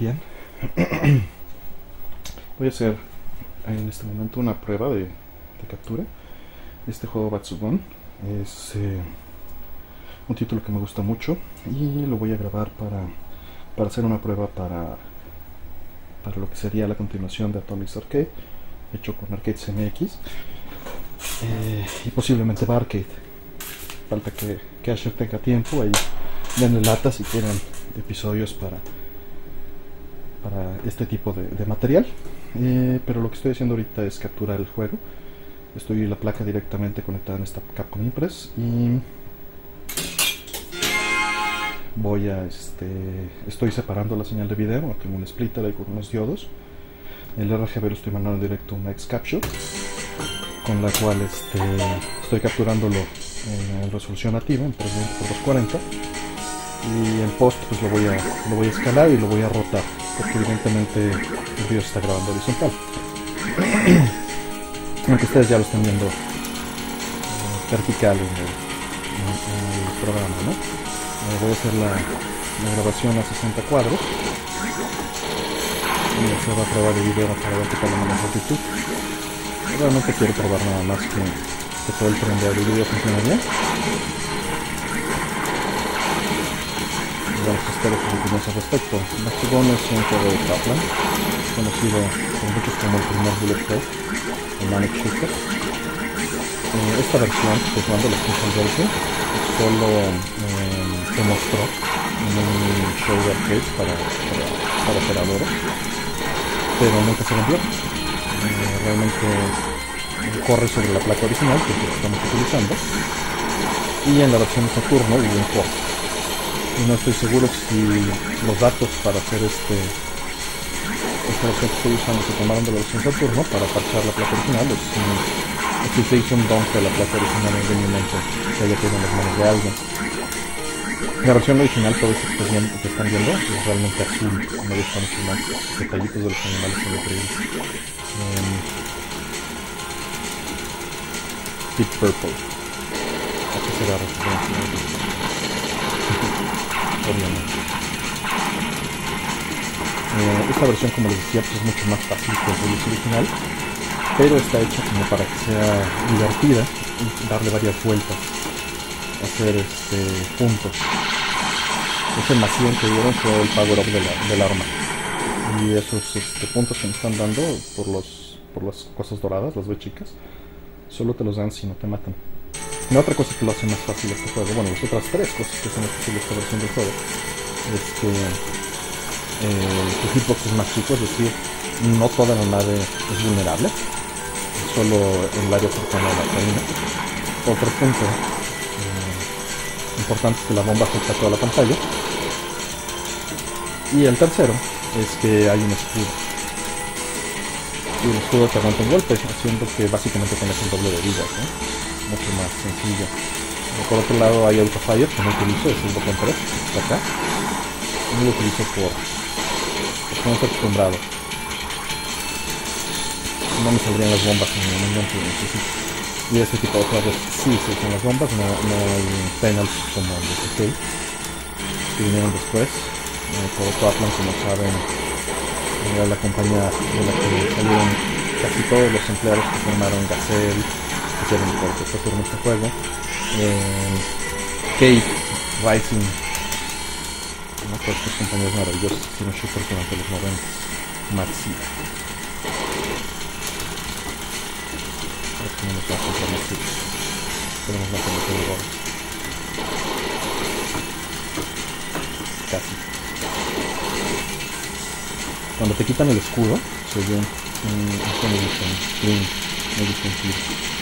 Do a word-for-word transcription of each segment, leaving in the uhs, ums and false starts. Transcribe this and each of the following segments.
bien. Voy a hacer en este momento una prueba de, de captura. Este juego Batsubon es eh, un título que me gusta mucho y lo voy a grabar para, para hacer una prueba para, para lo que sería la continuación de Atomics Arcade, hecho con Arcades M X, eh, y posiblemente va Arcade. Falta que, que Asher tenga tiempo, ahí denle lata si quieren episodios para, para este tipo de, de material. Eh, pero lo que estoy haciendo ahorita es capturar el juego. Estoy la placa directamente conectada en esta Capcom Impress y voy a este estoy separando la señal de video. Tengo un splitter ahí con unos diodos. El R G B lo estoy mandando directo a una X-Capture, con la cual este, estoy capturándolo en resolución nativa en trescientos veinte por doscientos cuarenta, y en post pues lo voy a lo voy a escalar y lo voy a rotar, porque evidentemente el video está grabando horizontal. Aunque ustedes ya lo están viendo eh, vertical en el, en, en el programa, ¿no? Eh, voy a hacer la, la grabación a sesenta cuadros y hacer la prueba de video para ver qué tal la longitud. Realmente quiero probar nada más que, que todo el prender del video funcione bien. Digamos que espero que opiniones al respecto. Batsubon es un juego de Kaplan, conocido por muchos como el primer Bullet Hell, el Manic Shooter. Eh, esta versión que estoy jugando, la Special Version, solo eh, se mostró en un show de arcades para, para, para operadores, pero nunca se vendió. Eh, realmente corre sobre la placa original, que es la que estamos utilizando, y en la versión de Saturno hubo un port. Y no estoy seguro si los datos para hacer este esta versión que estoy usando se tomaron de la versión Saturno para parchar la placa original, o si, o si se hizo un dump de la placa original en algún momento que haya quedado en las manos de alguien. La versión original, todo esto que, bien, que están viendo, es realmente azul. Me gustan mucho más los detallitos de los animales, son increíbles. Um, Deep Purple. Aquí será referencia. Obviamente. Eh, esta versión, como les decía, pues es mucho más fácil que el release original, pero está hecha como para que sea divertida y darle varias vueltas, hacer este puntos. Ese más cien que dieron fue el power up de la, del arma, y esos este, puntos que me están dando por los por las cosas doradas, las ve chicas, solo te los dan si no te matan. Y otra cosa que lo hace más fácil este juego, bueno, las otras tres cosas que hacen posible esta versión del juego, es que eh, tu hitbox es más chico, es decir, no toda la nave es vulnerable, solo en el área cercana a la cabina. Otro punto eh, importante es que la bomba afecta a toda la pantalla. Y el tercero es que hay un escudo, y el escudo te aguanta un golpe, haciendo que básicamente tengas el doble de vida, ¿no? Mucho más sencillo. Por otro lado hay autofire, que no utilizo, es el botón tres, está acá. No lo utilizo por porque no estoy acostumbrado. No me saldrían las bombas en el momento que necesito. Y este tipo de juegos sí se usan las bombas, no, no hay penalties como el de C K que vinieron después. Eh, por otro Atlan, como saben, era la compañía de la que salieron casi todos los empleados que formaron Gazelle, que hicieron por que fue este juego. Eh, Cave, Rising, ¿no? Todas estas compañías maravillosas que hicieron shooters durante los noventa. Maxida. No nos va a comprar más tips. Tenemos más en el juego. Casi. Cuando te quitan el escudo, se oye un, un, un sonido muy muy distintivo.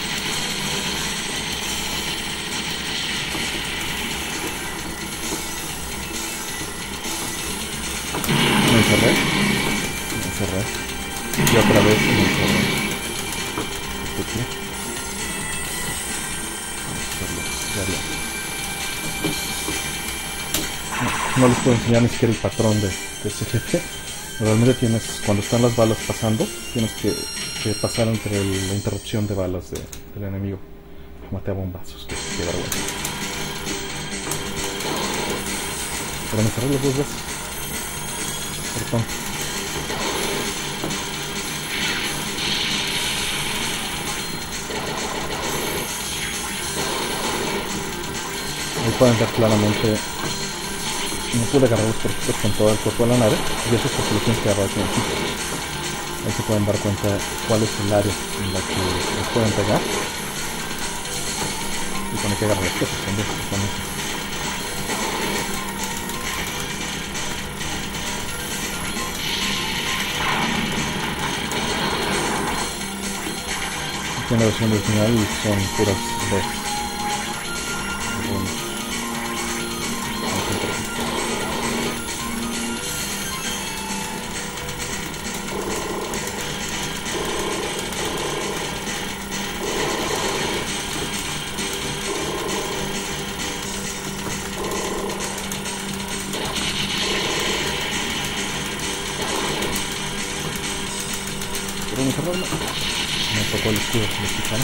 Me encerré, me encerré, y otra vez me encerré. Aquí. No, no les puedo enseñar ni siquiera el patrón de, de ese jefe. Realmente tienes, cuando están las balas pasando, tienes que, que pasar entre el, la interrupción de balas de, del enemigo. Maté a bombazos, que, que vergüenza. Pero me cerré las dos veces. botón. Ahí pueden ver claramente, no pude agarrar los trocitos con todo el cuerpo de la nave, y eso es porque lo tienes que agarrar con el equipo. Ahí se pueden dar cuenta cuál es el área en la que los pueden pegar, y con el que agarrar las cosas también. Aquí en la versión original son puras veces. Me tocó el escudo mexicano.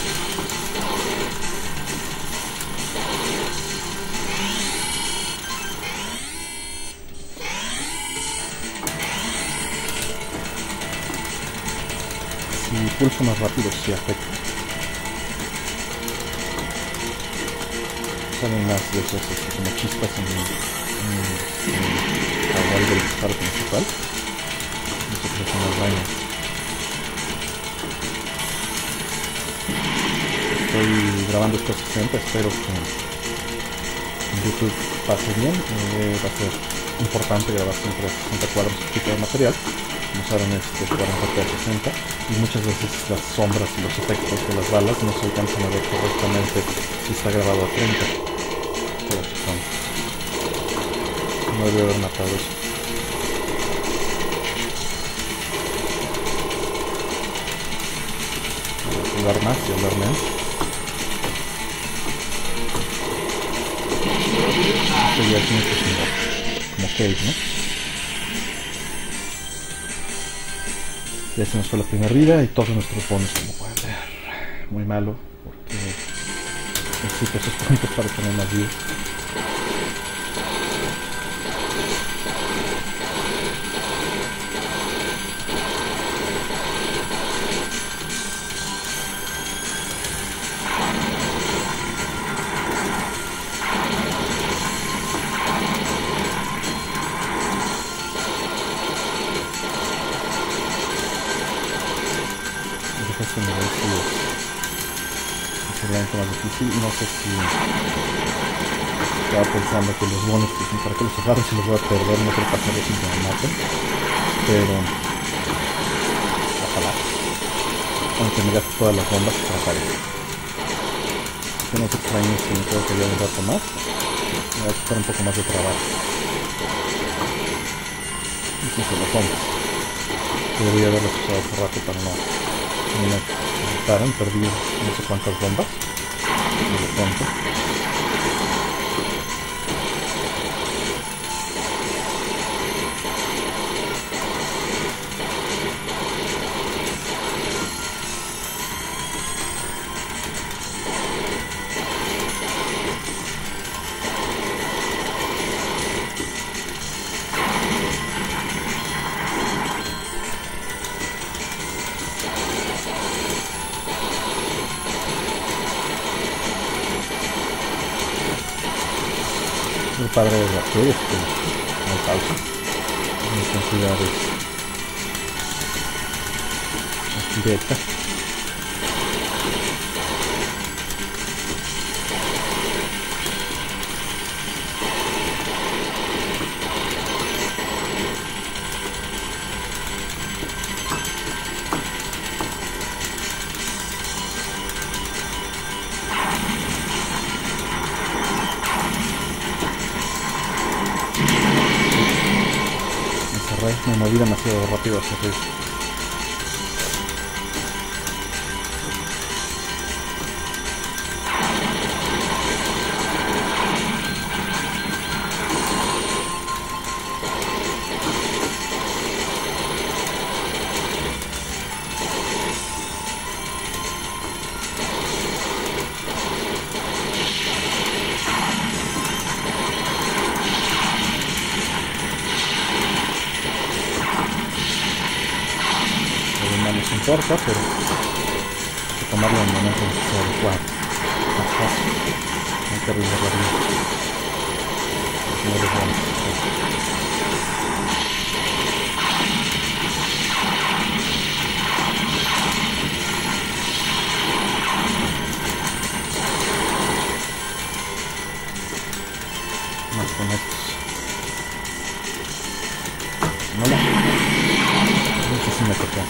Si pulso más rápido, sí afecta. Salen más de esos así como chispas en el, en el caudal del disparo principal. Y se crecen más daño. Estoy grabando esto a sesenta, espero que en YouTube pase bien. Eh, va a ser importante grabar siempre a sesenta cuadros este tipo de material. Como saben, es de cuarenta P a sesenta, y muchas veces las sombras y los efectos de las balas no se alcanzan a ver correctamente si está grabado a treinta. Pero son... no debe haber matado eso. Voy a jugar más y hablar menos. Esto ya es mucho como, como cave, ¿no? Ya se nos fue la primera vida y todos nuestros bonos, como pueden ver. Muy malo, porque necesito esos puntos para tener más vida. Este nivel sí es realmente más difícil. No sé si estaba pensando que los bonos, pues, para que los agarre si los voy a perder, no quiero pasarlos sin que me maten, pero ojalá, aunque me gaste todas las bombas, trataré. Que no se extrañen si me tengo que llevar un rato más, me va a costar un poco más de trabajo. Incluso las bombas debería haberlas usado hace rato para no me necesitaron, perdí no sé cuántas bombas de pronto. El padre de la serie es que no hay pausa, la intensidad es directa. Me moví demasiado rápido hacia arriba. corta, pero hay que tomarlo en el momento adecuado. Más fácil. No hay que arriesgar la vida. No es bueno. Más con estos. No la. Este sí me tocó.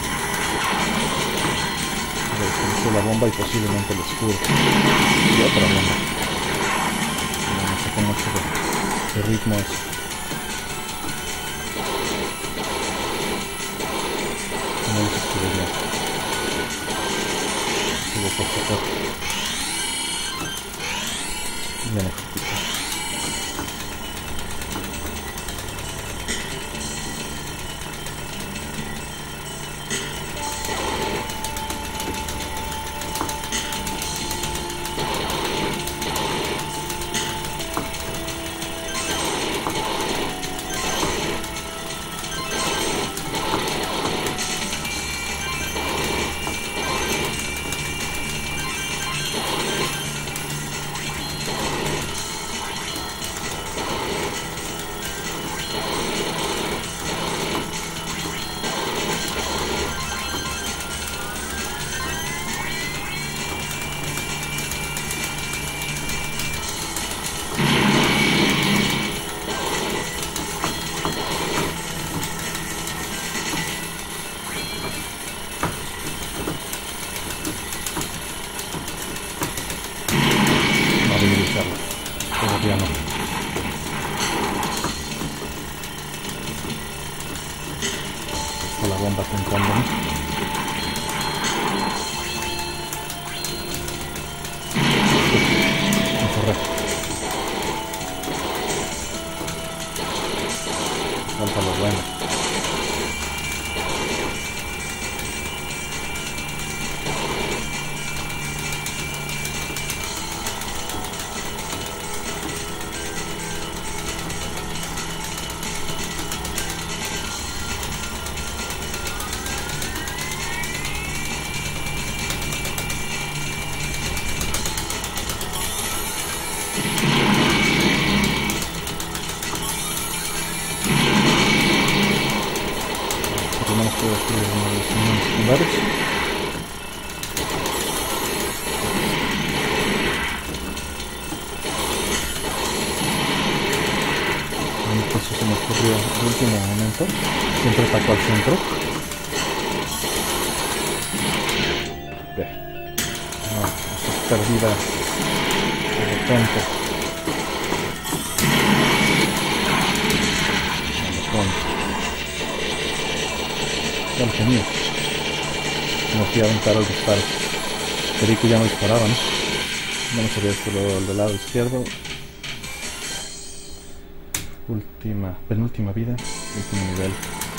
Desconocí la bomba y posiblemente el escudo. Y otra bomba. No me sacó mucho de, de ritmo eso. No los escudo ya. Sigo por tocar. Bien ejecutado. Todavía no. Con la bomba centrándome. Me corre. Falta lo bueno. Tenemos que destruir uno de los cimientos secundarios. Eso se me ocurrió en el último momento. Siempre ataco al centro. Bien. No, esa es perdida de repente. De pronto. Ya lo tenía. Me fui a aventar al disparo. Creí que ya no disparaban. Vamos a ver esto del lado izquierdo. Última, penúltima vida, último nivel.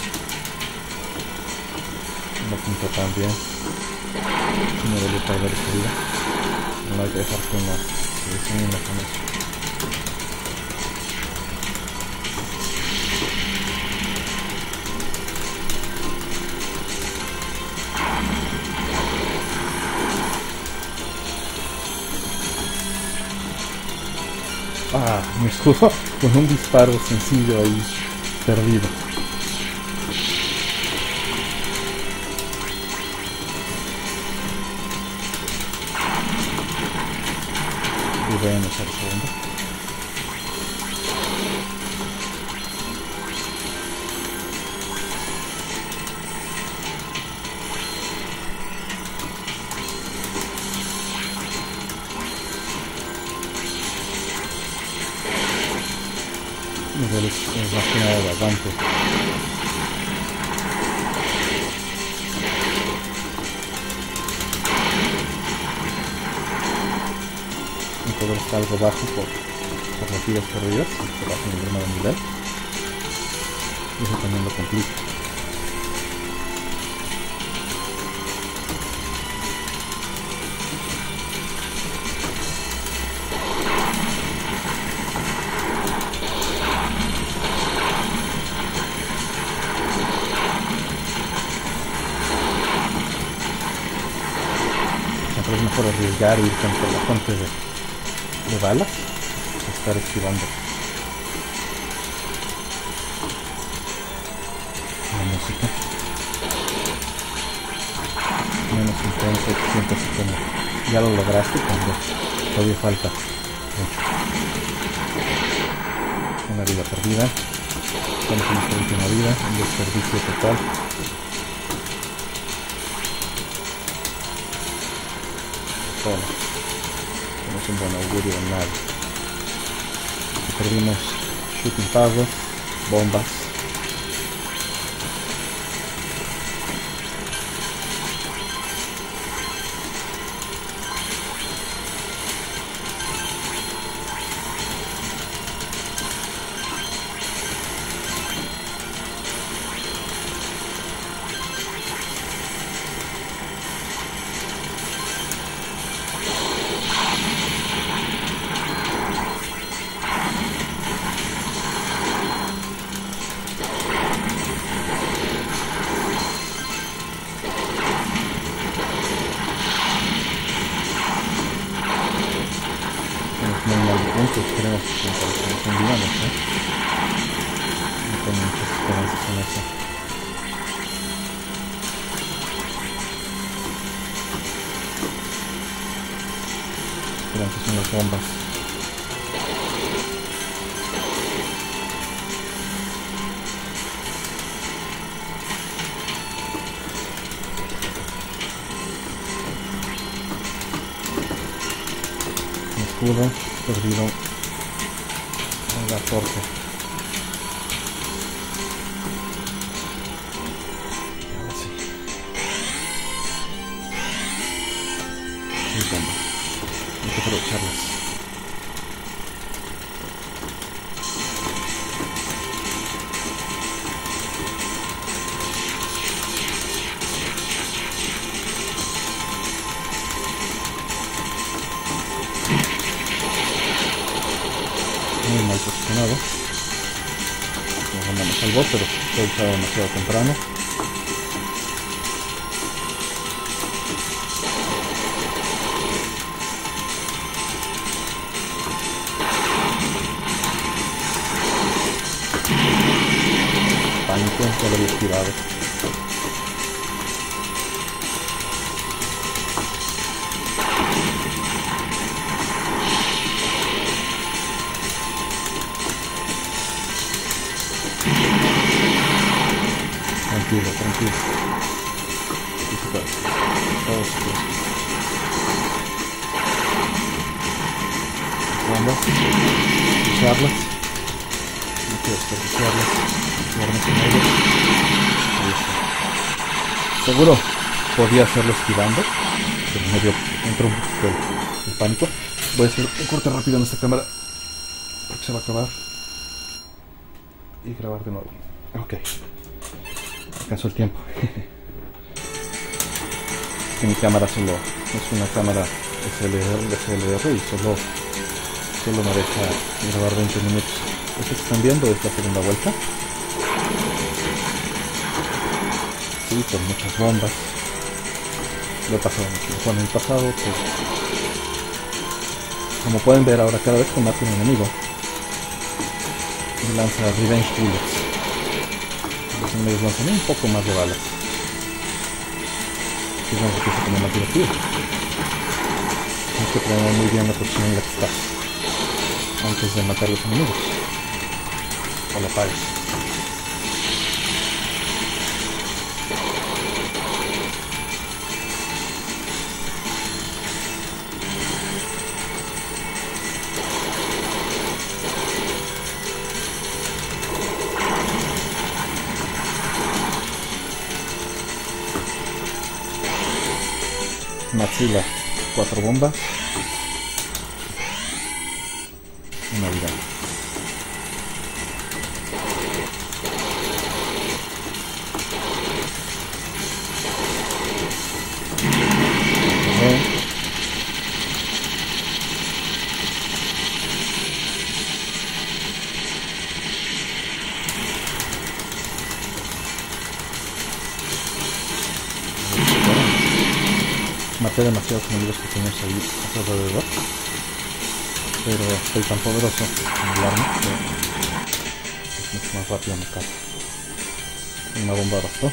Una punta también. No debe perder esa vida. No hay que dejar que uno se desanime con eso. Ah, mi escudo con un disparo sencillo ahí perdido. Y voy a echar segundo. Niveles es más que nada bastante. Mi poder está algo bajo por, por las vidas perdidas, por bajo el primer nivel. Y eso también lo complica. arriesgar ir contra la fuente de, de balas, estar esquivando la música. Menos intenso, te sientes así como ya lo lograste cuando todavía falta mucho. Una vida perdida, estamos en nuestra última vida, un desperdicio total. Todo. No es un buen augurio de nada. Perdimos shooting power, bombas. Esperemos que nos confundamos, ¿eh? No tengo muchas esperanzas en eso. Esperanzas son las bombas. Mi escudo perdido en la torre. Ahora sí. Hay bombas. Hay que aprovecharlas. Muy mal posicionado. Nos mandamos al bot, pero fue usado demasiado temprano. Pánico, ya lo había esquivado. Tranquilo, tranquilo. Sí se puede. Todo se puede. Bombas. Usarlas. No quiero desperdiciarlas. Quedarme con ellas. Ahí está. Seguro podía hacerlo esquivando, pero me dio, entró un poquito el, el pánico. Voy a hacer un corte rápido en esta cámara porque se va a acabar. Y grabar de nuevo. Ok. Alcanzó el tiempo. Es que mi cámara solo es una cámara S L R, S L R y solo, solo me deja grabar veinte minutos. Esto que están viendo es la segunda vuelta. Sí, con muchas bombas. Lo he pasado mucho mejor en el pasado, pero como pueden ver ahora, cada vez que mato a un enemigo me lanza Revenge Bullets. Los enemigos lanzan un poco más de balas, que es una cosa como más divertida. Tienes que planear muy bien la posición en la que estás antes de matar a los enemigos, o la apagas. Maxila, cuatro bombas, una vida. Okay. maté demasiados enemigos pequeños ahí a su alrededor, pero soy tan poderoso en el arma que es mucho más rápido me cae. Una bomba bastó.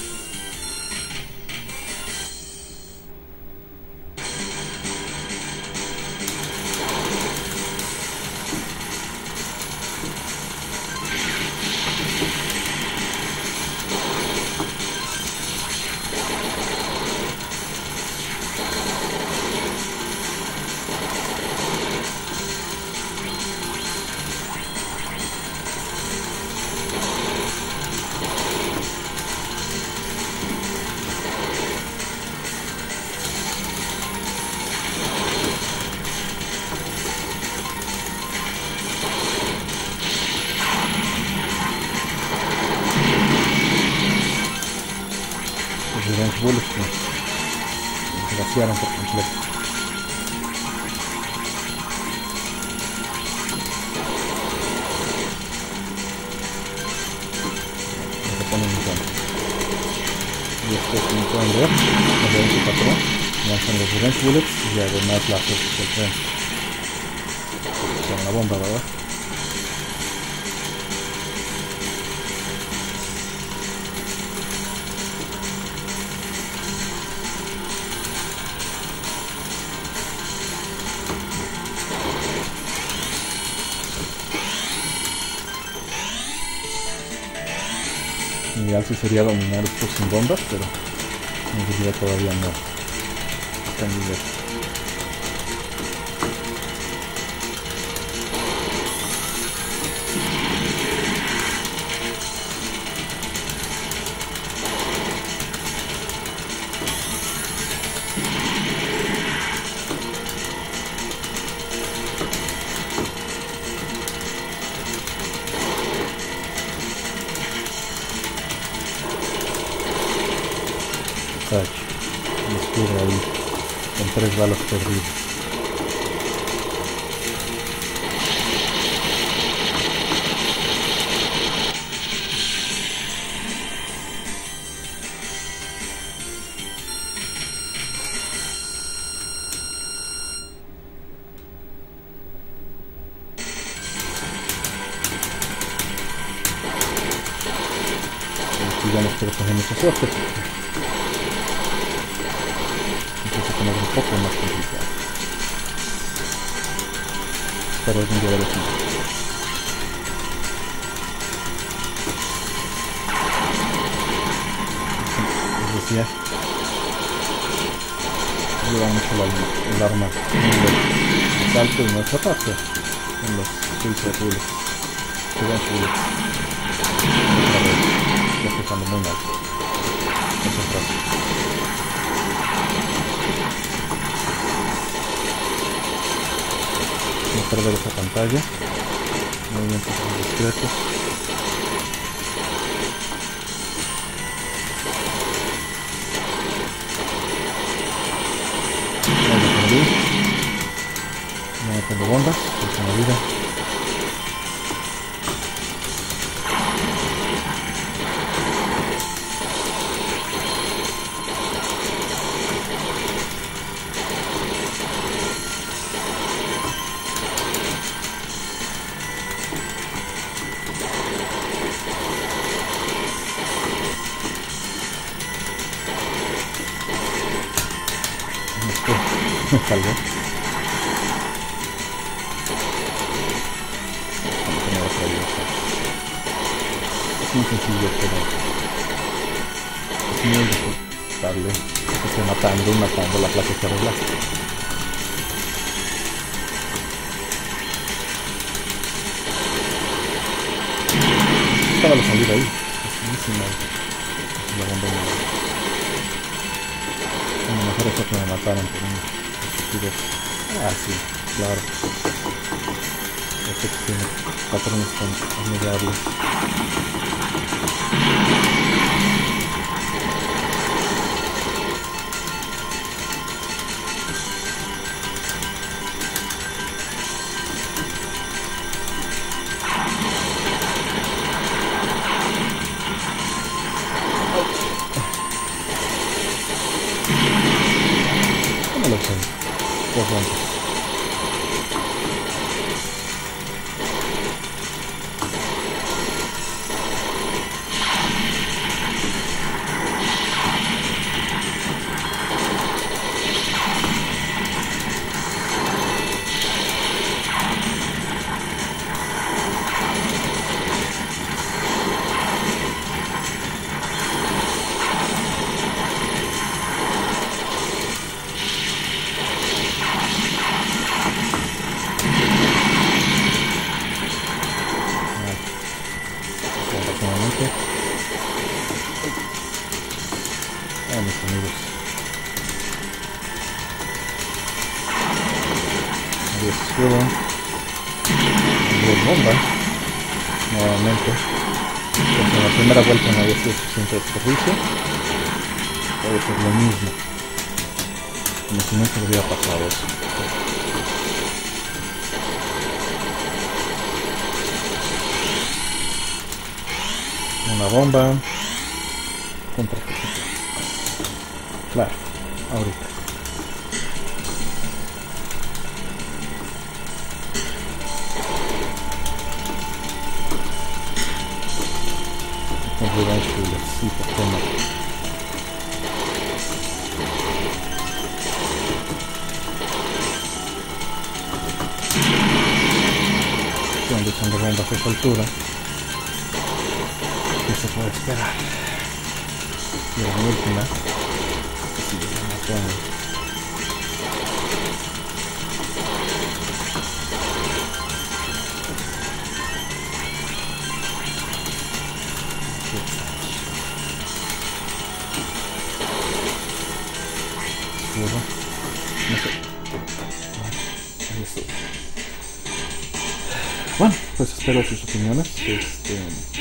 Revenge Bullets que me vaciaron por completo. Me reponen muy bueno. Y después, como pueden ver, me veo su patrón, me lanzan los Revenge Bullets y ya además las del tren. Con una bomba, ¿verdad? Mi ideal sí sería dominar esto sin bombas, pero en realidad todavía no está en nivel. Y estuve ahí con tres balas perdidas. Y ya no quiero coger mucha suerte. Empieza a poner un poco más complicado. Pero es un día de los siguientes. Les decía, lleva mucho la, el arma en el salto y no es ataque en los filtros azules. Se ven azules. Otra vez, ya estoy usando muy mal. Concentración. No perder esa pantalla. Movimientos discretos. Ya me perdí. Ya me tengo bombas, es una vida. Me salvé. Es muy sencillo, pero es muy disfrutable. Estoy matando y matando la placa que arregla. Estaba la salida ahí. Es buenísima. La bomba de... A lo mejor eso que me mataron por un... Ah, sí, claro. Este que tiene patrones tan amigables. nuevamente. Ah, mis amigos. Adiós escudo. Adiós bomba. Nuevamente. Pues en la primera vuelta no había sido suficiente desperdicio. Puede ser lo mismo. Como si nunca hubiera pasado eso. Una bomba. Contra física. Claro, ahorita. Con Revenge Killer, sí, por qué no. Estoy echando bombas a esa altura. ¿Qué se puede esperar? Y la última. Sí, la matamos. No sé. Ahí estoy. Bueno, pues espero sus opiniones este,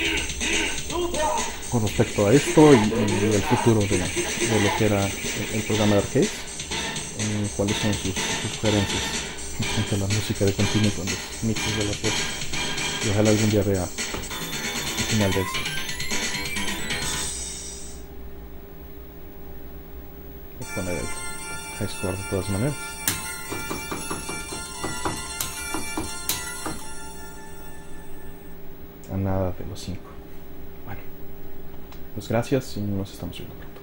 con respecto a esto y, y el futuro de, de lo que era el, el programa de arcade. Eh, cuáles son sus, sus sugerencias frente a la música de continuo con los mixes de la voz. Y ojalá algún día vea el final de esto. Voy a poner el high score de todas maneras. A nada de los cinco. Bueno, pues gracias y nos estamos viendo pronto.